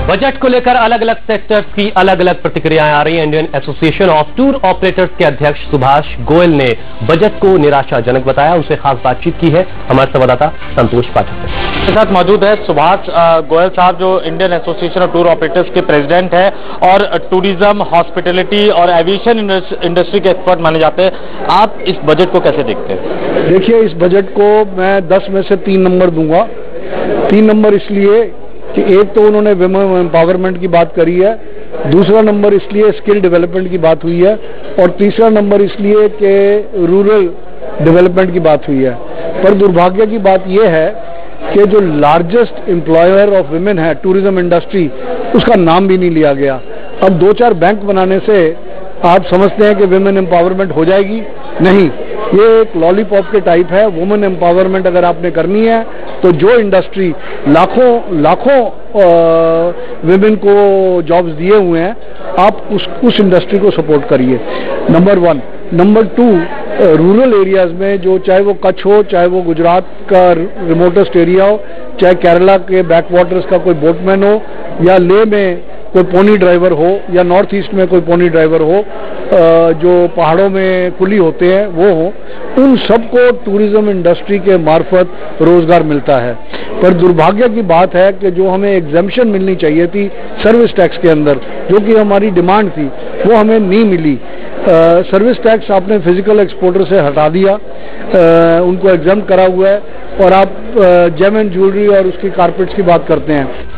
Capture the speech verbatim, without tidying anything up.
Budget को लेकर अलग अलग सेक्टर्स की अलग अलग प्रतिक्रियाएं आ रही हैं। Indian Association of Tour Operators के अध्यक्ष सुभाष गोयल ने बजट को निराशाजनक बताया। उनसे खास बातचीत की है हमारे संवाददाता संतोष पाठक ने। के साथ मौजूद है सुभाष गोयल साहब, जो Indian Association of Tour Operators के प्रेसिडेंट है और टूरिज्म, हॉस्पिटैलिटी और एविएशन इंडस्ट्री के एक्सपर्ट माने जाते हैं। आप इस बजट को कैसे देखते हैं? देखिए, इस बजट को मैं दस में से तीन नंबर दूंगा। तीन नंबर इसलिए कि एक तो उन्होंने विमेन एम्पावरमेंट की बात करी है, दूसरा नंबर इसलिए स्किल डेवलपमेंट की बात हुई है और तीसरा नंबर इसलिए कि रूरल डेवलपमेंट की बात हुई है। पर दुर्भाग्य की बात यह है कि जो लार्जेस्ट एम्प्लॉयर ऑफ विमेन है टूरिज्म इंडस्ट्री, उसका नाम भी नहीं लिया गया। अब दो चार बैंक बनाने से आप समझते हैं कि विमेन एम्पावरमेंट हो जाएगी? नहीं, ये एक लॉलीपॉप के टाइप है। वुमेन एम्पावरमेंट अगर आपने करनी है तो जो इंडस्ट्री लाखों लाखों विमेन को जॉब्स दिए हुए हैं, आप उस उस इंडस्ट्री को सपोर्ट करिए, number one. Number two, rural areas में जो, चाहे वो कच्छ हो, चाहे वो गुजरात का रिमोटेस्ट एरिया हो, चाहे केरला के बैक वाटर्स का कोई बोटमैन हो, या लेह में कोई पोनी ड्राइवर हो, या नॉर्थ ईस्ट में कोई पोनी ड्राइवर हो, जो पहाड़ों में कुली होते हैं वो हो, उन सबको टूरिज्म इंडस्ट्री के मार्फत रोजगार मिलता है। पर दुर्भाग्य की बात है कि जो हमें एग्जेम्पशन मिलनी चाहिए थी सर्विस टैक्स के अंदर, जो कि हमारी डिमांड थी, वो हमें नहीं मिली। सर्विस टैक्स आपने फिजिकल एक्सपोर्टर से हटा दिया, आ, उनको एग्जाम करा हुआ है, और आप जेम एंड ज्वेलरी और उसकी कारपेट्स की बात करते हैं।